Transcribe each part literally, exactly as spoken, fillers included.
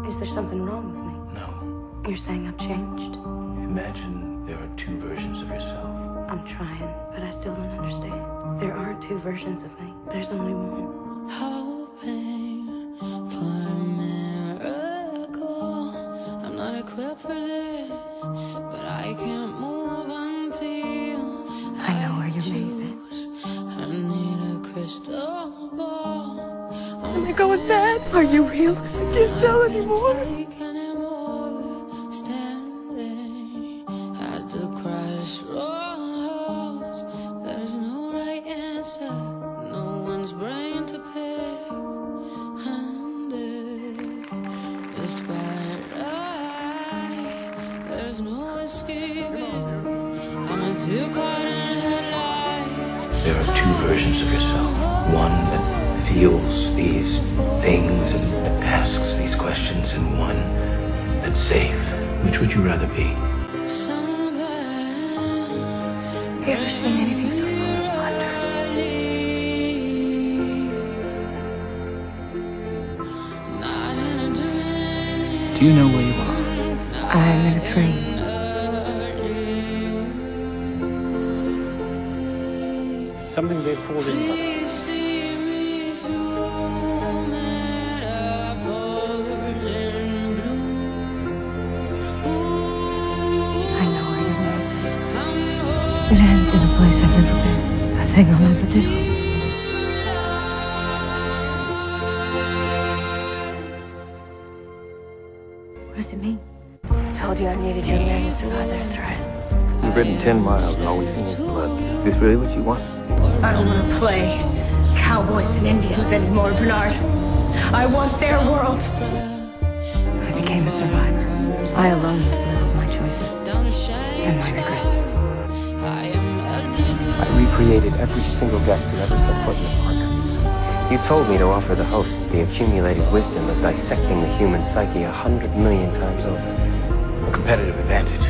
Is there something wrong with me? No. You're saying I've changed? Imagine there are two versions of yourself. I'm trying, but I still don't understand. There aren't two versions of me. There's only one. Hoping for a miracle. I'm not equipped for this, but I can't move until I know where you're amazing. I need a crystal ball. Am I going mad? Are you real? I can't tell anymore. Standing at the crossroads, there's no right answer, no one's brain to pick. And despite I, there's no escaping. I'm a two-caught in headlights. There are two versions of yourself. One that feels these things and asks these questions, and one that's safe. Which would you rather be? Have you ever seen anything so full of splendor? Do you know where you are? I'm in a train. Something they've fallen in love with. It ends in a place I've never been. A thing I'll never do. What does it mean? I told you I needed your men to survive their threat. You've ridden ten miles and all we've seen is blood. Is this really what you want? I don't want to play cowboys and Indians anymore, Bernard. I want their world. I became a survivor. I alone must live with my choices and my regrets. I recreated every single guest who ever set foot in the park. You told me to offer the hosts the accumulated wisdom of dissecting the human psyche a hundred million times over. A competitive advantage.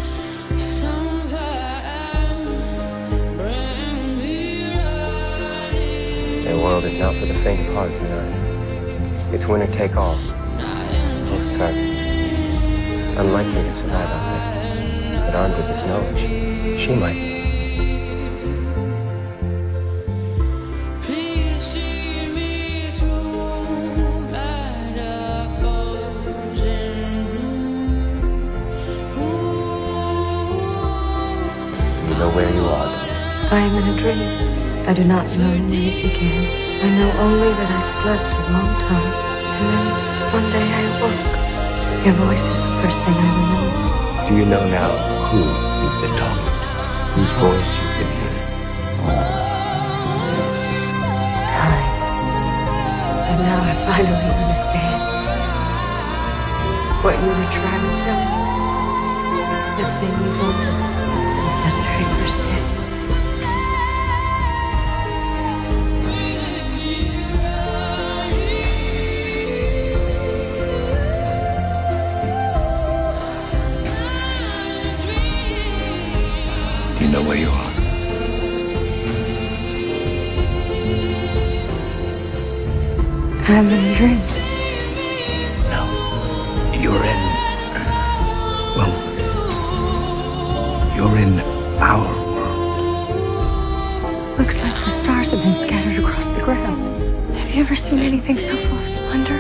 Their world is not for the faint of heart, Bernard. It's winner take all. Hosts are unlikely to survive out there. But armed with this knowledge, she might. You know where you are. I am in a dream. I do not know when it began. I know only that I slept a long time. And then one day I awoke. Your voice is the first thing I remember. Do you know now who you've been talking to? Whose voice you've been hearing? Time. And now I finally understand what you were trying to tell me. The thing you wanted since that very first day. You know where you are. I'm in a dream. No. You're in... Well... You're in our world. Looks like the stars have been scattered across the ground. Have you ever seen anything so full of splendor?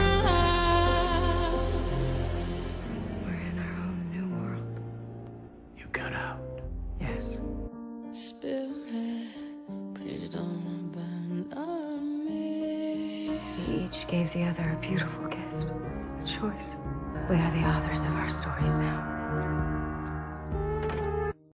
We're in our own new world. You got out. Yes. Spirit, please don't abandon me. We each gave the other a beautiful gift. A choice. We are the authors of our stories now.